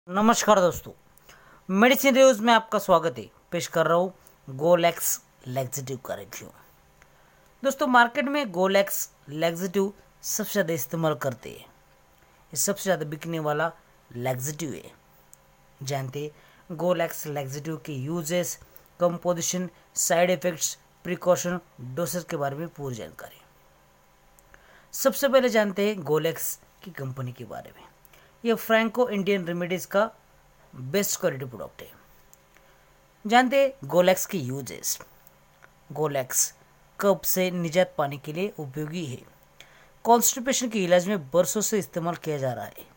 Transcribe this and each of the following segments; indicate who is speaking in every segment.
Speaker 1: नमस्कार दोस्तों, medicine reviews में आपका स्वागत है। पेश कर रहा हूँ गोलैक्स लैक्सेटिव का रिव्यू। दोस्तों, मार्केट में गोलैक्स लैक्सेटिव सबसे ज़्यादा इस्तेमाल करते हैं। ये सबसे ज़्यादा बिकने वाला लैक्सेटिव है। जानते हैं गोलैक्स लैक्सेटिव के uses, composition, side effects, precaution, dosage के बारे में पूरी जानकारी। सबसे पहले जानते हैं गोलैक्स की कंपनी के बारे में। यह फ्रैंको इंडियन रेमेडीज का बेस्ट क्वालिटी प्रोडक्ट है। जानते हैं गोलैक्स के यूजेस। गोलैक्स कफ से निजात पाने के लिए उपयोगी है। कॉन्स्टिपेशन के इलाज में बरसों से इस्तेमाल किया जा रहा है।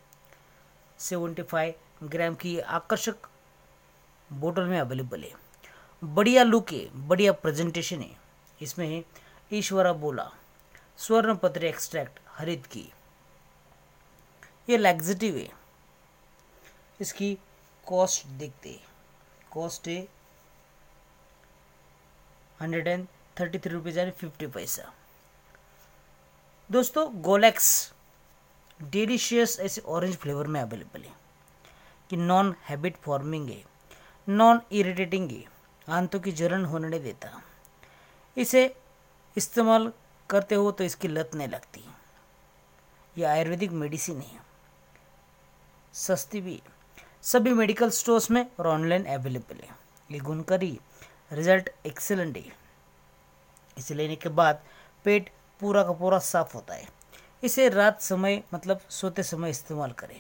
Speaker 1: 75 ग्राम की आकर्षक बोतल में अवेलेबल है। बढ़िया लुक है, बढ़िया प्रेजेंटेशन है। इसमें है ईश्वरा बोला, स्वर्ण पत्र एक्सट्रैक्ट, हरितकी। ये लैक्सेटिव है। इसकी कॉस्ट देखते हैं। कॉस्ट है 133 रुपीज़ यानी 50 पैसा। दोस्तों, गोलैक्स डिलीशियस ऐसे ऑरेंज फ्लेवर में अवेलेबल है कि नॉन हैबिट फॉर्मिंग है, नॉन इरिटेटिंग है, आंतों की जलन होने नहीं देता। इसे इस्तेमाल करते हो तो इसकी लत नहीं लगती। यह आयुर्वेदिक मेडिसिन है, सस्ती भी। सभी मेडिकल स्टोर्स में और ऑनलाइन अवेलेबल है। ये गुणकारी, रिजल्ट एक्सेलेंट है। इसे लेने के बाद पेट पूरा का पूरा साफ होता है। इसे रात समय मतलब सोते समय इस्तेमाल करें।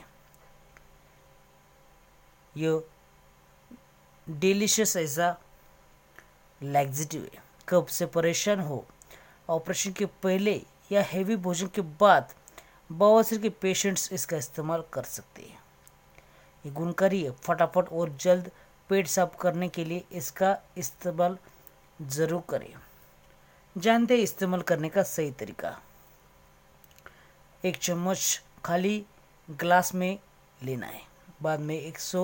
Speaker 1: ये डिलीशियस ऐसा लैक्सेटिव है। कब से परेशान हो, ऑपरेशन के पहले या हेवी भोजन के बाद बवासीर के पेशेंट्स इसका इस्तेमाल कर सकते हैं। ये गुणकारी है। फटाफट और जल्द पेट साफ करने के लिए इसका इस्तेमाल ज़रूर करें। जानते हैं इस्तेमाल करने का सही तरीका। 1 चम्मच खाली ग्लास में लेना है। बाद में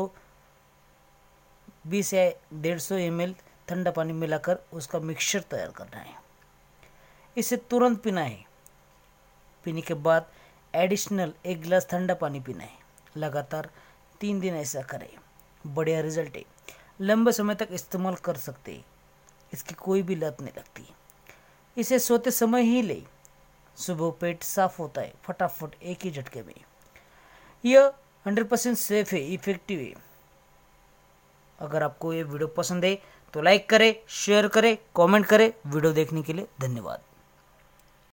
Speaker 1: 120 या 150 ml ठंडा पानी मिलाकर उसका मिक्सचर तैयार करना है। इसे तुरंत पीना है। पीने के बाद एडिशनल 1 गिलास ठंडा पानी पीना है। लगातार 3 दिन ऐसा करें। बढ़िया रिजल्ट है। लंबे समय तक इस्तेमाल कर सकते हैं। इसकी कोई भी लत नहीं लगती। इसे सोते समय ही ले। सुबह पेट साफ होता है फटाफट एक ही झटके में। यह 100% सेफ है, इफेक्टिव है। अगर आपको ये वीडियो पसंद है तो लाइक करें, शेयर करें, कमेंट करें। वीडियो देखने के लिए धन्यवाद।